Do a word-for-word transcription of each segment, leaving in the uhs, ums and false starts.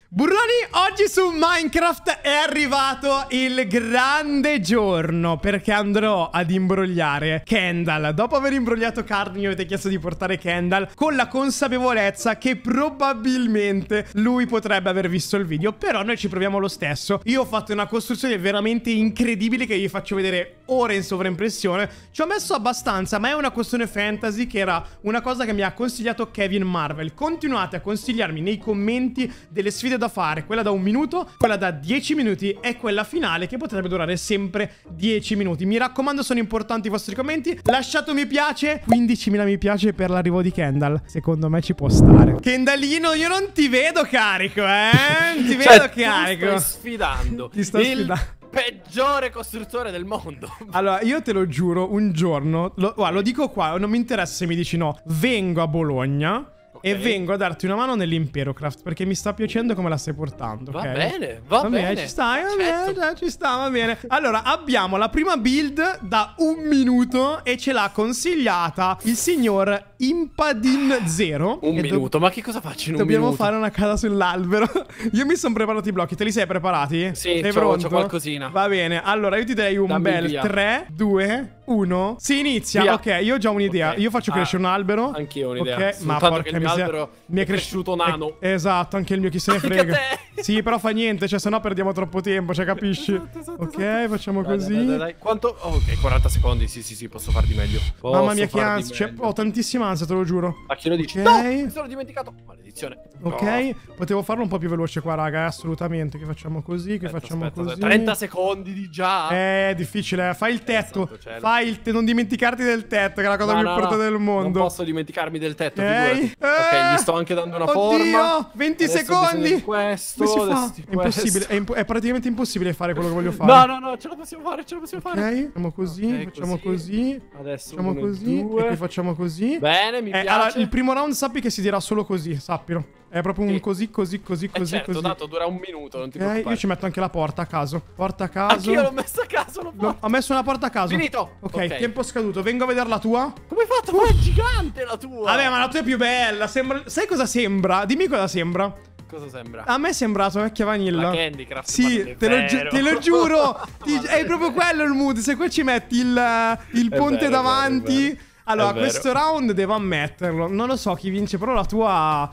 Burroni, oggi su Minecraft è arrivato il grande giorno perché andrò ad imbrogliare Kendall. Dopo aver imbrogliato Carl mi avete chiesto di portare Kendall con la consapevolezza che probabilmente lui potrebbe aver visto il video, però noi ci proviamo lo stesso. Io ho fatto una costruzione veramente incredibile che vi faccio vedere ora in sovraimpressione. Ci ho messo abbastanza, ma è una questione fantasy che era una cosa che mi ha consigliato Kevin Marvel. Continuate a consigliarmi nei commenti delle sfide da fare, quella da un minuto, quella da dieci minuti e quella finale che potrebbe durare sempre dieci minuti. Mi raccomando, sono importanti i vostri commenti. Lasciate un mi piace, quindicimila mi piace per l'arrivo di Kendall. Secondo me ci può stare. Kendallino, io non ti vedo carico, eh? Non ti cioè, vedo carico. Ti sto sfidando. Ti sto il sfidando. peggiore costruttore del mondo. Allora, io te lo giuro, un giorno lo, guarda, lo dico qua, non mi interessa se mi dici no. Vengo a Bologna e vengo a darti una mano nell'Imperocraft perché mi sta piacendo come la stai portando. Va okay? bene, va, va bene. bene. Ci sta, va bene, ci sta, va bene. Allora, abbiamo la prima build da un minuto e ce l'ha consigliata il signor Impadin Zero. Un minuto, ma che cosa faccio in un Dobbiamo minuto? fare una casa sull'albero. Io mi sono preparato i blocchi, te li sei preparati? Sì, sei c'ho, pronto? c'ho qualcosina. Va bene, allora io ti darei un Dammi bel via. tre, due, uno. Si inizia, Via. ok, io ho già un'idea. Okay. Io faccio crescere Ah, un albero. Anch'io ho un'idea. Ok, ma Soltanto porca che il mio miseria, albero mi è è cresciuto nano. Eh, esatto, anche il mio chi se ne Anche frega. te. Sì, però fa niente, cioè sennò perdiamo troppo tempo, cioè capisci? Esatto, esatto, ok, esatto. facciamo Dai, così. dai, dai, dai. Quanto? Oh, ok, quaranta secondi. Sì, sì, sì, posso far di meglio. Posso Mamma mia che far di ansia, cioè, meglio. ho tantissima ansia, te lo giuro. A chi lo dici? Ok. No, mi sono dimenticato. Maledizione. Ok, No. potevo farlo un po' più veloce qua, raga, eh, assolutamente. Che facciamo così, che Aspetta, facciamo aspetta, così. aspetta. trenta secondi di già. È difficile, eh. Fai il tetto. santo cielo. Fai il te- non dimenticarti del tetto, che è la cosa No, più no, importante no. del mondo. Non posso dimenticarmi del tetto, Ok. figurati. Eh. Ok, gli sto anche dando una Oddio, forma. venti Adesso ho secondi. bisogno di questo, Come si adesso fa? di È impossibile, questo. è, imp- è praticamente impossibile fare quello che voglio fare. No, no, no, ce la possiamo fare, ce la possiamo Ok, fare. facciamo così, Ok, facciamo così. così. Adesso Facciamo uno, così due. e poi facciamo così. Bene, mi Eh, piace. allora, il primo round sappi che si dirà solo così, sappilo. È proprio un Sì. così, così, così, Eh così, certo, così. tanto dura un minuto, non ti Ok, preoccupare. io ci metto anche la porta a caso. Porta a caso. Anch'io l'ho messa a caso, l'ho No, fatto. ho messo una porta a caso. Finito. Ok, Ok. tempo scaduto. Vengo a vedere la tua. Come hai fatto? Ma è gigante la tua. Vabbè, ma la tua è più bella. Sembra... Sai cosa sembra? Dimmi cosa sembra. Cosa sembra? A me sembra la vecchia vanilla. La Candy Crush. Sì, ma non è te lo, gi- vero. te lo giuro. Ti- Ma non è proprio quello il mood. Se qua ci metti il, il È ponte vero, è davanti. vero, è vero. Allora, È vero. questo round devo ammetterlo. Non lo so chi vince, però la tua.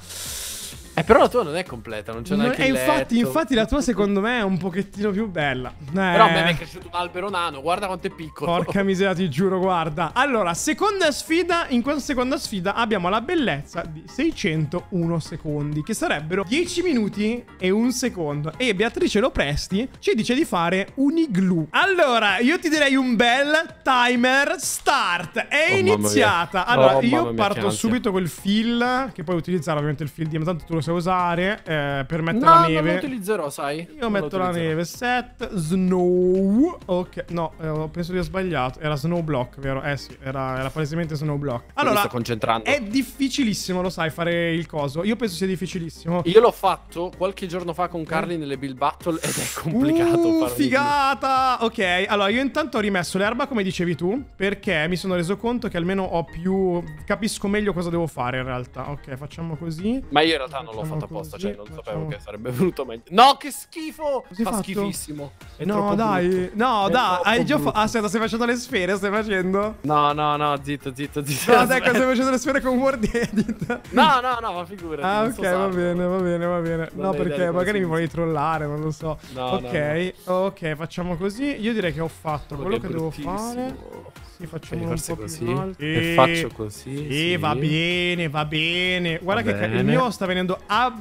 Eh, però la tua non è completa, non c'è Non- neanche e il infatti, letto. infatti, la tua secondo me è un pochettino più bella. Eh. Però a me è cresciuto un albero nano, guarda quanto è piccolo. Porca miseria, ti giuro, guarda. Allora, seconda sfida. In questa seconda sfida abbiamo la bellezza di seicentouno secondi, che sarebbero dieci minuti e un secondo. E Beatrice Lopresti ci dice di fare un igloo. Allora, io ti direi un bel timer start. È Oh, mamma iniziata. mia. Allora, Oh, mamma io mia, che parto ansia. subito col fill, che puoi utilizzare ovviamente il fill di tanto tu lo sai usare, eh, per mettere No, la non neve. lo utilizzerò, sai. Io Non lo metto la utilizzerò. neve. Set snow. Ok, no, eh, penso di aver sbagliato. Era snow block, vero? Eh sì, era, era palesemente snow block. Allora, Mi sto concentrando. è difficilissimo, lo sai, fare il coso. Io penso sia difficilissimo. Io l'ho fatto qualche giorno fa con Carly nelle build battle ed è complicato Uh, farlo. figata! Ok, allora io intanto ho rimesso l'erba come dicevi tu, perché mi sono reso conto che almeno ho più... capisco meglio cosa devo fare in realtà. Ok, facciamo così. Ma io in realtà non l'ho Facciamo fatto apposta, così, cioè non facciamo- sapevo che sarebbe venuto meglio. No, che schifo! Cosa hai Fa fatto? schifissimo. È No, troppo dai. brutto. No, È dai. troppo Hai già brutto. fatto... Aspetta, stai facendo le sfere? Stai facendo? No, no, no, zitto, zitto, zitto. No, dai, aspetta. stai facendo le sfere con Word Edit. No, no, no, ma figurati. Ah, non ok, so va usarlo. bene, va bene, va bene. Non No, ho idea perché di come magari si mi volevi trollare, non lo so. No, ok, ok, facciamo così. Io direi che ho fatto quello che devo fare. Sì, facciamo un forse po' più così. in alto. E faccio così. Sì, Sì, va bene, va bene. Guarda Va che ca- il bene. mio sta venendo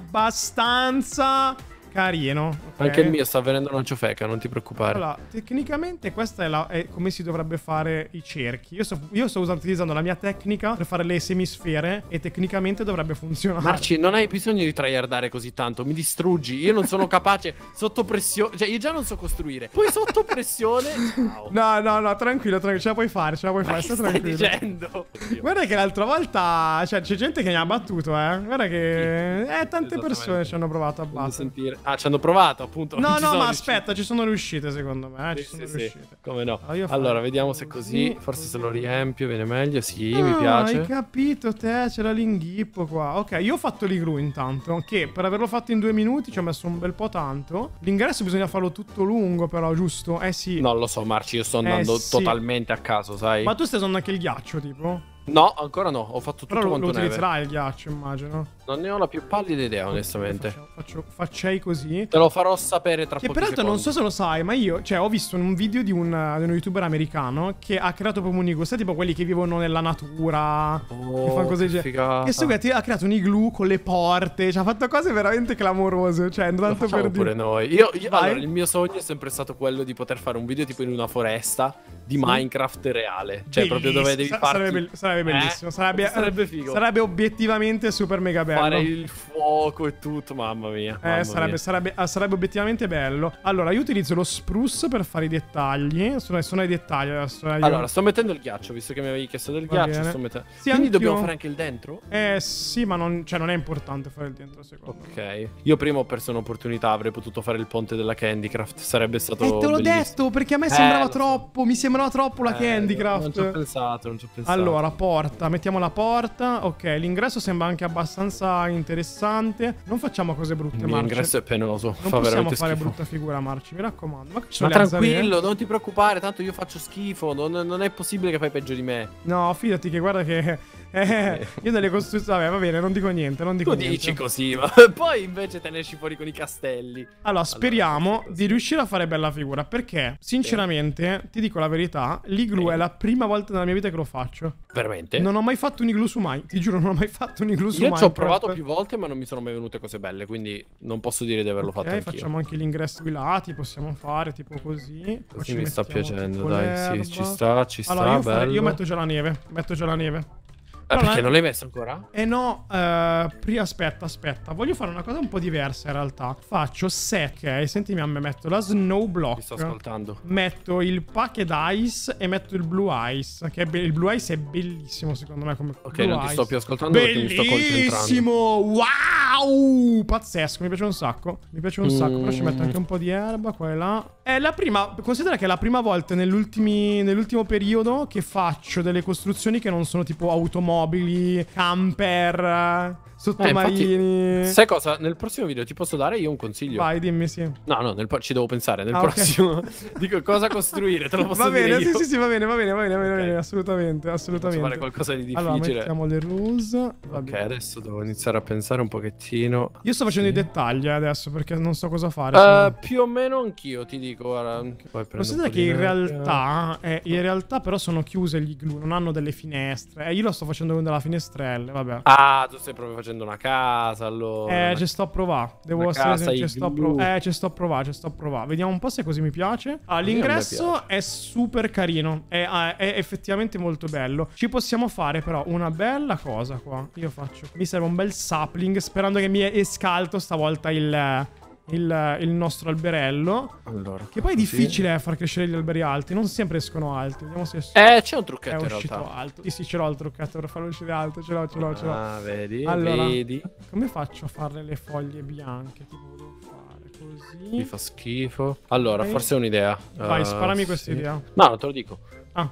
abbastanza carino. ok? Anche il mio sta avvenendo una ciofeca, non ti preoccupare. Allora, tecnicamente questa è, la, è come si dovrebbe fare i cerchi. Io sto, io sto usando, utilizzando la mia tecnica per fare le semisfere e tecnicamente dovrebbe funzionare. Marci, non hai bisogno di tryhardare così tanto, mi distruggi. Io non sono capace sotto pressione. Cioè, io già non so costruire. Poi sotto pressione. Ciao. No, no, no, tranquillo, tranquillo, ce la puoi fare, ce la puoi Ma fare, che stai stai tranquillo. dicendo? Guarda che l'altra volta, cioè, c'è gente che mi ha battuto, eh. Guarda che eh, tante persone ci hanno provato a Fammi battere. sentire. Ah, ci hanno provato, appunto. No, non ci no, sono ma riusciti. aspetta, ci sono riuscite secondo me. Eh, Sì, ci sono sì, sì. riuscite. Come no. Allora, io Allora, farei vediamo se così. Forse se lo riempio viene meglio. Sì, mi Ah, piace. hai capito te, c'era l'inghippo qua. Ok, io ho fatto l'igloo intanto, che per averlo fatto in due minuti ci ho messo un bel po' tanto. L'ingresso bisogna farlo tutto lungo però, giusto? Eh sì. Non lo so, Marci, io sto andando Eh, sì. totalmente a caso, sai? Ma tu stai usando anche il ghiaccio, tipo? No, ancora no. Ho fatto tutto Però lo, quanto lo neve. utilizzerai il ghiaccio, immagino. Non ne ho la più pallida idea, onestamente. Faccio, faccio, facciai così. Te lo farò sapere tra Che pochi peraltro non secondi. so se lo sai, ma io, cioè, ho visto un video di, un, di uno youtuber americano che ha creato proprio un igloo, sai, tipo quelli che vivono nella natura, Oh, che fanno cose che del genere. figata. E sto qui ha creato un igloo con le porte, cioè ha fatto cose veramente clamorose, cioè, Lo tanto facciamo per pure dire. noi. Io, io- Vai. allora, il mio sogno è sempre stato quello di poter fare un video tipo in una foresta di Minecraft reale. Cioè, proprio dove devi Bellissimo, farti... sarebbe, be- sarebbe Eh? bellissimo, sarebbe, Sarebbe figo. sarebbe obiettivamente super mega bello. Fare il fuoco e tutto, mamma mia. Eh, mamma sarebbe, mia. sarebbe, ah, sarebbe obiettivamente bello. Allora, io utilizzo lo spruce per fare i dettagli. Sono, sono ai dettagli adesso. eh, io- Allora, sto mettendo il ghiaccio, visto che mi avevi chiesto del Va ghiaccio, bene. sto mettendo... Sì, Quindi anch'io. dobbiamo fare anche il dentro? Eh sì, ma non, cioè, non è importante fare il dentro, secondo me. Ok. Io prima ho perso un'opportunità, avrei potuto fare il ponte della Candycraft, sarebbe stato Eh, te l'ho bellissimo. detto, perché a me sembrava lo so. troppo. Mi sembrava troppo la Eh, Candycraft. Non ci ho pensato, non ci ho pensato. Allora, porta, mettiamo la porta. Ok, l'ingresso sembra anche abbastanza interessante. Non facciamo cose brutte, il mio Marci. ingresso è penoso, Non fa possiamo veramente fare schifo. brutta figura, Marci, mi raccomando. Ma, che ci Ma sono le alzarene? tranquillo, non ti preoccupare, tanto io faccio schifo, non, non è possibile che fai peggio di me. No, fidati che guarda che... Eh, io nelle costruzioni... Vabbè, va bene, non dico niente, non dico Tu niente. dici così, ma poi invece te ne esci fuori con i castelli. Allora, speriamo così. di riuscire a fare bella figura, perché, sinceramente, ti dico la verità, l'igloo Sì. è la prima volta nella mia vita che lo faccio. Veramente? Non ho mai fatto un igloo su mai, ti giuro, non ho mai fatto un igloo su Io mai. ci ho provato più volte, ma non mi sono mai venute cose belle, quindi non posso dire di averlo fatto Ok, anch'io. facciamo anche l'ingresso ai lati, possiamo fare tipo così. Poi Così ci mi sta mettiamo piacendo, tipo dai, l'erba. sì, ci sta, ci sta, Allora, io, farei- bello. io metto già la neve, metto già la neve. Eh, Però perché la- non l'hai messo ancora? Eh no, eh, pri- aspetta, aspetta. Voglio fare una cosa un po' diversa in realtà. Faccio set, ok? Sentimi a me, metto la snow block. Ti sto ascoltando. Metto il packet ice e metto il blue ice. Che è be- il blue ice è bellissimo secondo me come Ok, blue non ti ice. sto più ascoltando perché mi sto concentrando. Bellissimo! Wow! Pazzesco, mi piace un sacco. Mi piace un sacco. Però ci metto anche un po' di erba qua e là. È la prima. Considera che è la prima volta negli ultimi, nell'ultimo periodo che faccio delle costruzioni che non sono tipo automobili, camper, sottomarini. Sai cosa? Nel prossimo video ti posso dare io un consiglio. Vai, dimmi sì. No, no, nel po- ci devo pensare. Nel Ah, ok. prossimo dico cosa costruire, te lo posso Va bene, dire io. sì, sì, sì, va bene, va bene, va bene, va bene, Ok. va bene, assolutamente, Posso assolutamente. fare qualcosa di Allora, difficile. mettiamo le rose. Va Ok, bene. adesso devo iniziare a pensare un pochettino. Io sto facendo Sì. i dettagli eh, adesso perché non so cosa fare. Eh, sono- più o meno anch'io ti dico. Guarda, poi prendo Considera un po' che di in neve. realtà, eh, in realtà però sono chiuse gli igloo, non hanno delle finestre. Eh, io lo sto facendo con della finestrelle, vabbè. Ah, tu stai proprio facendo una casa allora. Eh, ci sto a provare. Devo Una essere casa sincero, ci sto a igloo. provare. Eh, ci sto a provare, ci sto a provare. Vediamo un po' se così mi piace. Ah, Così a me l'ingresso piace. è super carino. È, ah, è effettivamente molto bello. Ci possiamo fare però una bella cosa qua. Io faccio. Mi serve un bel sapling. Sperando che mi escalto stavolta il. Il, il nostro alberello. Allora, Che poi è così. difficile eh, far crescere gli alberi alti. Non sempre escono alti. Vediamo se Eh, c'è un è trucchetto in uscito realtà. alto. Sì, sì, ce l'ho il trucchetto per farlo uscire alto. Ce l'ho, ce l'ho, ce l'ho. Ah, vedi, Allora, vedi. come faccio a farle le foglie bianche? Tipo, devo fare Mi così. fa schifo. Allora, Ok. forse è un'idea. Vai, Eh, sparami questa sì. idea. No, non te lo dico. Ah,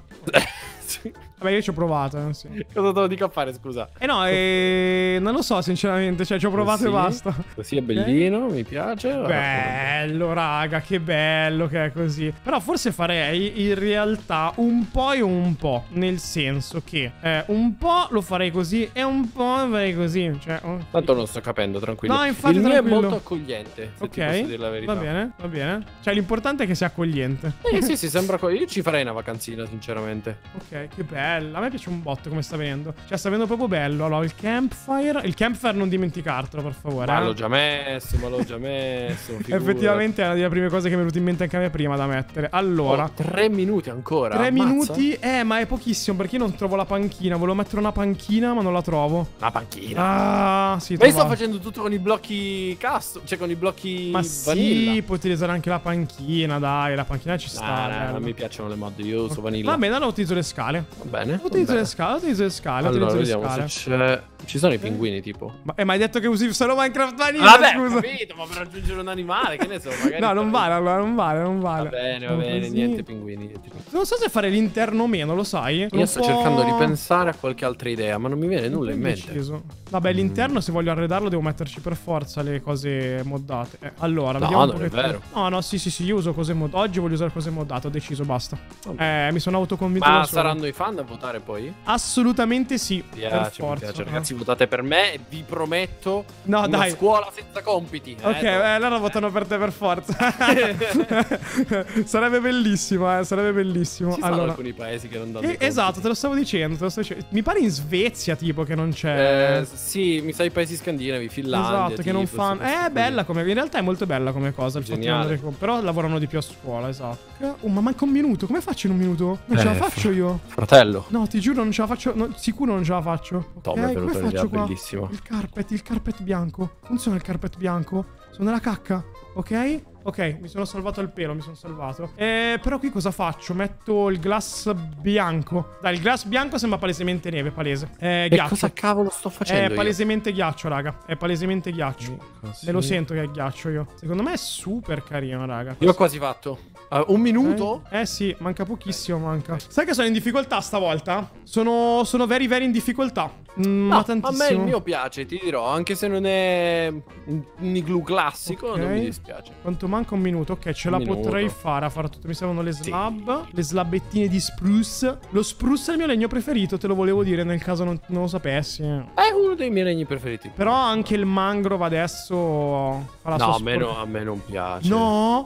Sì. vabbè, io ci ho provato. eh, sì. Cosa te lo dico a fare, scusa? Eh no, eh, non lo so, sinceramente. Cioè, ci ho provato Così. e basta. Così è bellino, mi piace. Bello, raga, che bello che è così. Però forse farei in realtà un po' e un po'. Nel senso che eh, un po' lo farei così e un po' lo farei così. Cioè, oh, Tanto non sto capendo, tranquillo. No, infatti, Il mio tranquillo. è molto accogliente, se ti posso ok, dire la verità. va bene, va bene. Cioè, l'importante è che sia accogliente. Eh, sì, sì, sembra... co- Io ci farei una vacanzina, sinceramente. Ok, che bella. A me piace un botto come sta venendo. Cioè, sta venendo proprio bello. Allora, il campfire. Il campfire non dimenticartelo, per favore. Ma eh. l'ho già messo, ma l'ho già messo. figurati. Effettivamente è una delle prime cose che mi è venuta in mente anche a me prima da mettere. Allora, Oh, tre minuti ancora. tre ammazza. minuti. Eh, ma è pochissimo perché io non trovo la panchina. Volevo mettere una panchina, ma non la trovo. Una panchina. Ah, sì. Ma io sto trovavo. facendo tutto con i blocchi custom, cioè con i blocchi Ma vanilla. sì, puoi utilizzare anche la panchina, dai. La panchina ci sta. Ah, no, bello. non mi piacciono le mod, io uso vanilla. Va bene, allora utilizzo le scale. Va bene. Utilizzo va le bene. scale, utilizzo le scale, Allora, utilizzo le vediamo scale. se c'è... Ci sono i pinguini, tipo. Ma, eh, ma hai detto che usi solo Minecraft Vanilla, Vabbè, ho scusa. capito, ma per raggiungere un animale, che ne so, magari... No, non vale, allora, non vale, non vale. Va bene, va Facciamo bene, così. niente pinguini, niente pinguini. Non so se fare l'interno o meno, lo sai? Sono Io un sto po'- cercando di pensare a qualche altra idea, ma non mi viene nulla in mente. Indeciso. Vabbè, l'interno se voglio arredarlo devo metterci per forza le cose moddate. Eh, allora, No, vediamo un non è pochettino. vero. No, no, sì, sì, sì, io uso cose mod. Oggi voglio usare cose moddate, ho deciso, basta. Eh, mi sono autoconvinto Ma da solo. saranno i fan a votare poi? Assolutamente sì. Mi per piace, mi forza. piace. Ragazzi, votate per me e vi prometto No, una dai. scuola senza compiti. Ok, eh, eh, allora votano per te per forza. Sarebbe bellissimo, eh, sarebbe bellissimo. Ci sono allora, alcuni paesi che non danno Eh, i compiti. esatto, te lo stavo dicendo, te lo stavo dicendo. Mi pare in Svezia, tipo, che non c'è. Eh, sì, mi sa i paesi scandinavi, Finlandia. Esatto, che non tipo, fanno. sì, sì, Eh, è sì. bella come. In realtà è molto bella come cosa. Il fatto di Geniale. andare con- Però lavorano di più a scuola, esatto. Oh, ma manca un minuto. Come faccio in un minuto? Non ce la Eh, faccio fra- io. Fratello. No, ti giuro, non ce la faccio. no, sicuro non ce la faccio. Tom, Ok, è come venuta un'idea faccio qua? bellissima. Il carpet, il carpet bianco. Funziona il carpet bianco? Sono nella cacca. Ok? Ok, mi sono salvato il pelo, mi sono salvato. Eh, però qui cosa faccio? Metto il glass bianco. Dai, il glass bianco sembra palesemente neve, palese. Eh, E ghiaccio. cosa cavolo sto facendo? È io? palesemente ghiaccio, raga. È palesemente ghiaccio. Così. Me lo sento che è ghiaccio io. Secondo me è super carino, raga. Io ho quasi fatto. Uh, un minuto? Eh, eh sì, manca pochissimo, manca. Sai che sono in difficoltà stavolta? Sono, sono very very in difficoltà. Mm, No, ma a tantissimo. me il mio piace, ti dirò, anche se non è un un igloo classico, Ok. non mi dispiace. Quanto manca un minuto? Ok, ce Un la minuto. potrei fare a fare tutto. Mi servono le Sì. slab. Le slabettine di spruce. Lo spruce è il mio legno preferito, te lo volevo dire nel caso non, non lo sapessi. È uno dei miei regni preferiti. Però anche il mangrove adesso fa la No, sua a me, spor- no, a me non piace. No!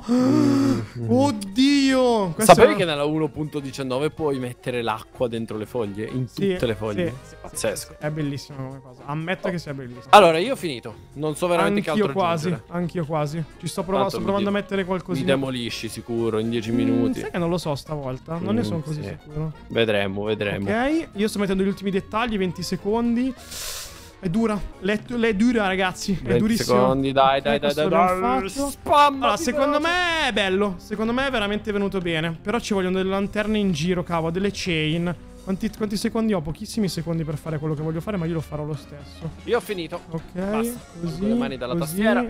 Oddio! Questo Sapevi è- che nella uno punto diciannove puoi mettere l'acqua dentro le foglie? In Sì, tutte le foglie? sì, sì, Pazzesco. sì, sì. È bellissima come cosa. Ammetto che sia bellissima. Allora, io ho finito. Non so veramente che Anch'io altro quasi, aggiungere. anch'io quasi. Ci sto, prova- Tanto sto mi provando di- a mettere Mi qualcosina. demolisci sicuro in dieci Mm, minuti. sai che non lo so stavolta. Non ne Mm, sono così sì. sicuro. Vedremo, vedremo. Ok, io sto mettendo gli ultimi dettagli, venti secondi. È dura, è, è dura ragazzi, è venti durissimo. secondi, dai, Ok, dai, dai, questo dai, l'abbiamo dai. fatto. Spam, Allora, secondo me è bello, secondo me è veramente venuto bene. Però ci vogliono delle lanterne in giro, cavolo, delle chain. Quanti, quanti secondi ho? Pochissimi secondi per fare quello che voglio fare, ma io lo farò lo stesso. Io ho finito. Ok, Basta. così, Con le mani dalla così, tastiera.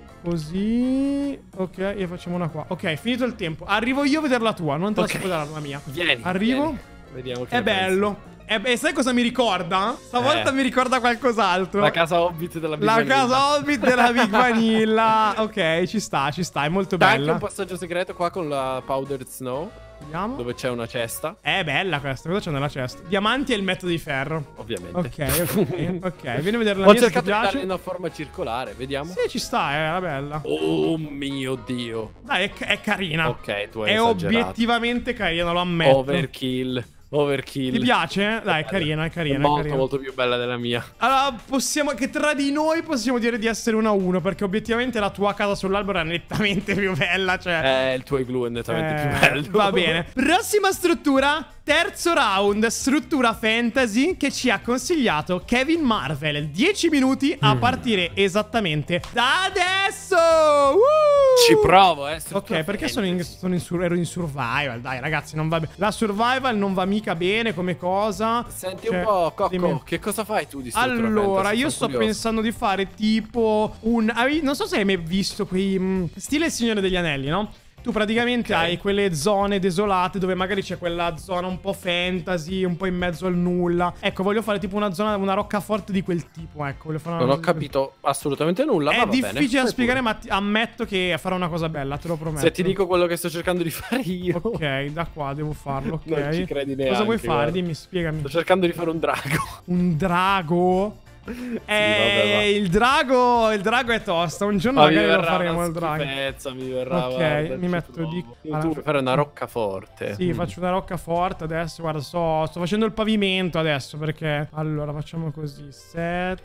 Così, ok, e facciamo una qua. Ok, finito il tempo. Arrivo io a vedere la tua, non te la Ok. so vedere la mia. Vieni. Arrivo. vieni. Vediamo che È ne pensi. bello. E beh, sai cosa mi ricorda? Stavolta Eh. mi ricorda qualcos'altro. La casa Hobbit della Big La Vanilla. casa Hobbit della Big Vanilla. Ok, ci sta, ci sta, è molto C'è anche bella. un passaggio segreto qua con la Powdered Snow, Vediamo. dove c'è una cesta, È bella questa, cosa c'è nella cesta? Diamanti e il metodo di ferro. ovviamente. Ok, ok, ok. Vieni a vedere la Ho mia se ti cercato di dargli piace. una forma circolare, vediamo. Sì, ci sta, è era bella. Oh mio Dio. Dai, è, è carina. Ok, tu hai È esagerato. obiettivamente carina, lo ammetto. Overkill. Overkill. Ti piace? Dai, è carina, è carina, È è molto, carina. molto più bella della mia. Allora, possiamo che tra di noi possiamo dire di essere uno a uno, perché obiettivamente la tua casa sull'albero è nettamente più bella, cioè Eh, il tuo igloo è nettamente Eh, più bello. Va bene. Prossima struttura, terzo round, struttura fantasy che ci ha consigliato Kevin Marvel. dieci minuti a partire esattamente da adesso. Woo! Ci provo, eh. struttura Ok, perché sono in, fantasy. sono in sur- ero in survival. Dai, ragazzi, non va bene. La survival non va mica bene come cosa. Senti Cioè, un po', Cocco, dimmi. che cosa fai tu di struttura Allora, fantasy? io Sono sto curioso. pensando di fare tipo un... hai- Non so se hai mai visto quei... mm, stile Il Signore degli Anelli, no? Tu praticamente Ok. hai quelle zone desolate dove magari c'è quella zona un po' fantasy, un po' in mezzo al nulla. Ecco, voglio fare tipo una zona, una roccaforte di quel tipo, ecco. Voglio fare una Non ho cosa di quel- capito assolutamente nulla, È ma va bene. difficile da Fai spiegare, pure. ma ti- ammetto che farò una cosa bella, te lo prometto. Se ti dico quello che sto cercando di fare io. Ok, da qua devo farlo, ok. Non ci credi Cosa neanche, vuoi fare? guarda. Dimmi, spiegami. Sto cercando di fare un drago. Un drago? Eh, vabbè, va. il drago, il drago è tosta. Un giorno Ma mi magari lo verrà faremo una il drago. schifezza, mi verrà. Ok, guarda, mi ci metto provo. di- Tu allora, puoi fare una roccaforte. Sì, Mm. faccio una roccaforte adesso. Guarda, sto, sto facendo il pavimento adesso perché. Allora, facciamo così. Set.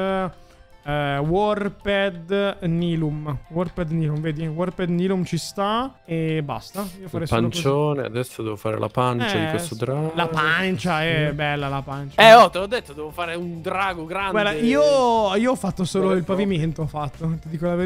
eh, Warped Nilum. Warped Nilum, vedi? Warped Nilum ci sta. E basta. Io Il farei solo così. pancione, adesso devo fare la pancia di Eh, questo sì. drago. La pancia è bella, la pancia. Eh, oh, te l'ho detto, devo fare un drago grande. Guarda, io, io ho fatto solo Vero e il proprio. pavimento, ho fatto, ti dico la verità.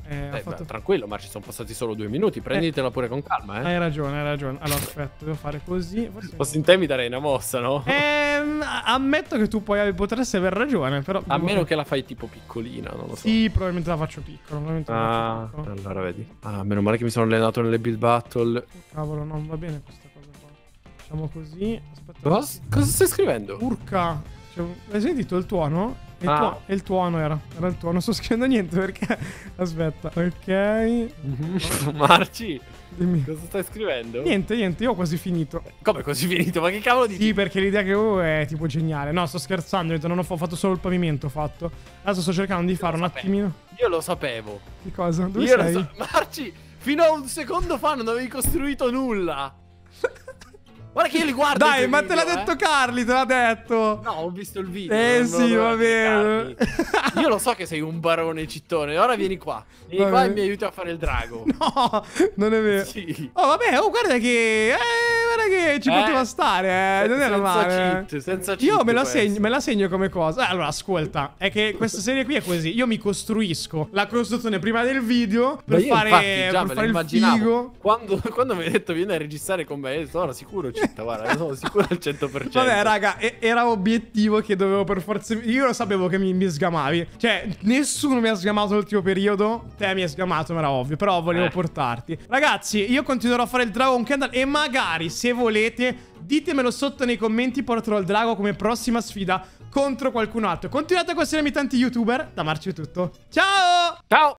Eh, ho Eh, fatto... beh, tranquillo, ma ci sono passati solo due minuti. Prenditela pure con calma, eh. Hai ragione, hai ragione. Allora, aspetta, devo fare così. Forse... Fossi in te mi darei una mossa, no? Ehm, ammetto che tu poi potresti aver ragione, però... A meno che la fai tipo piccolina, non lo so. Sì, probabilmente la faccio piccola. Probabilmente la Ah, faccio piccola. allora vedi. Ah, meno male che mi sono allenato nelle build battle. Oh, cavolo, non va bene questa cosa qua. Facciamo così. Aspetta. Cosa, cosa stai scrivendo? Urca. Cioè, hai sentito il tuono? Il, Ah. tuo- il tuono era. Era il tuono. Non sto scrivendo niente perché... Aspetta. Ok. Marci, Dimmi. cosa stai scrivendo? Niente, niente. Io ho quasi finito. Come così finito? Ma che cavolo di... Sì, perché l'idea che ho è tipo geniale. No, sto scherzando. Non ho fa- fatto solo il pavimento. Ho fatto. Adesso sto cercando di fare un sapevo. attimino. Io lo sapevo. Di cosa? Dove Io sei? lo so. Marci, fino a un secondo fa non avevi costruito nulla. Guarda che io li guardo. i Dai, tuoi ma te l'ha video, detto eh. Carli, te l'ha detto. No, ho visto il video. Eh non- sì, non va doveva bene. spiegarmi. Io lo so che sei un barone cittone. Ora vieni qua. Vieni Va qua e bene. mi aiuti a fare il drago. No, non è vero. Sì. Oh, vabbè, oh, guarda che. Eh, guarda che ci Eh, poteva stare, eh. Non era senza male. cheat, senza Io cheat me la, questo. segno, me la segno come cosa. Eh, allora, ascolta. È che questa serie qui è così. Io mi costruisco la costruzione prima del video per Ma io fare, infatti già per me fare lo il immaginavo. figo. Quando, quando mi hai detto vieni a registrare con me, sono sicuro citta, guarda, sono sicuro al cento per cento. Vabbè, raga, e- era obiettivo che dovevo per forza. Io lo sapevo che mi, mi sgamavi. Cioè, nessuno mi ha sgamato l'ultimo periodo. Te mi hai sgamato, ma era ovvio. Però volevo Eh. portarti. Ragazzi, io continuerò a fare il Dragon Candle. E magari, se volete, ditemelo sotto nei commenti. Porterò il drago come prossima sfida contro qualcun altro. Continuate a consigliarmi tanti youtuber. Da Marci è tutto. Ciao! Ciao!